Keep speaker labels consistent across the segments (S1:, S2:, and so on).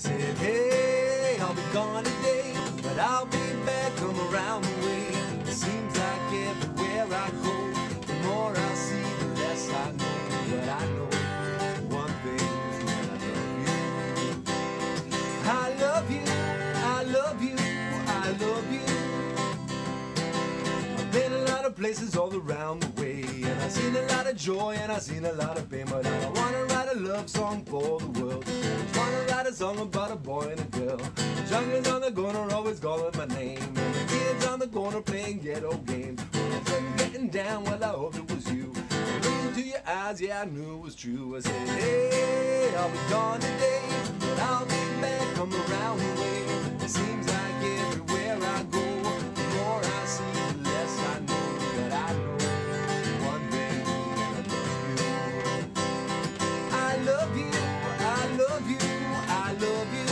S1: said, hey, I'll be gone today, but I'll be back, come around the way. It seems like everywhere I go, the more I see, the less I know. But I know one thing, I love you, I love you, I love you. I've been a lot of places all around the way, and I've seen a lot of joy and I've seen a lot of pain, but I wanna write a love song for the world. I just wanna write a song about a boy and a girl. The junglers on the corner always calling my name, and the kids on the corner playing ghetto games. When I wasn't getting down, well, I hope it was you. Looking into your eyes, yeah, I knew it was true. I said, hey, I'll be gone today, but I'll be back, come around the way. It seems like everywhere I go, the more I see, the less I know. But I know one thing, I love you, I love you, I love you.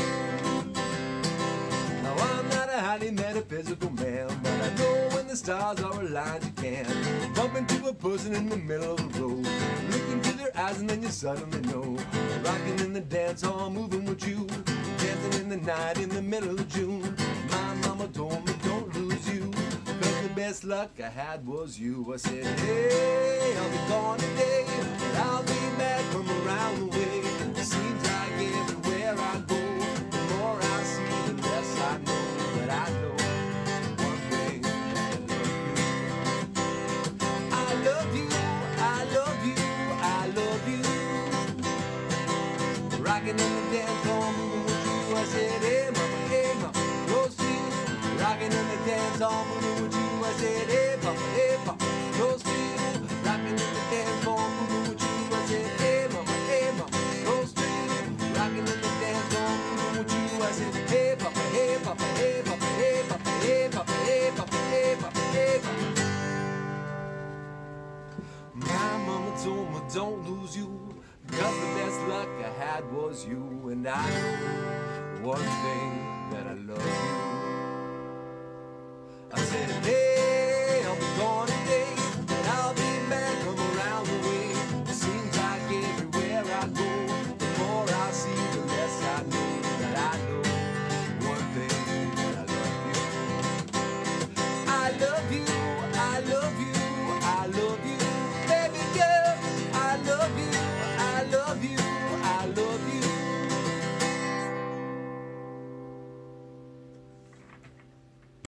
S1: Now I'm not a highly metaphysical man, but I know when the stars are aligned you can bump into a person in the middle of the road, look into their eyes and then you suddenly know. Rocking in the dance hall, moving with you, dancing in the night in the middle of June. My mama told me don't lose you, cause the best luck I had was you. I said, hey, I'll be gone today, but I'll be back, come around the way. It seems like everywhere I go, the more I see, the less I know. But I know one thing, I love you, I love you, I love you. Rocking in the dance hall, moving with you. I said, hey mama, close to you. Rocking in the dance hall, moving with you. I said, hey mama, close to you. Rocking in the dance hall, moving with you. I said, hey mama, close to you. Rocking in the dance hall, moving with you. I said, hey papa, hey papa, hey papa, hey papa, hey papa, hey papa, hey papa, hey papa. My mama told me don't lose you, cause the best luck I had was you. And I know one thing, that I love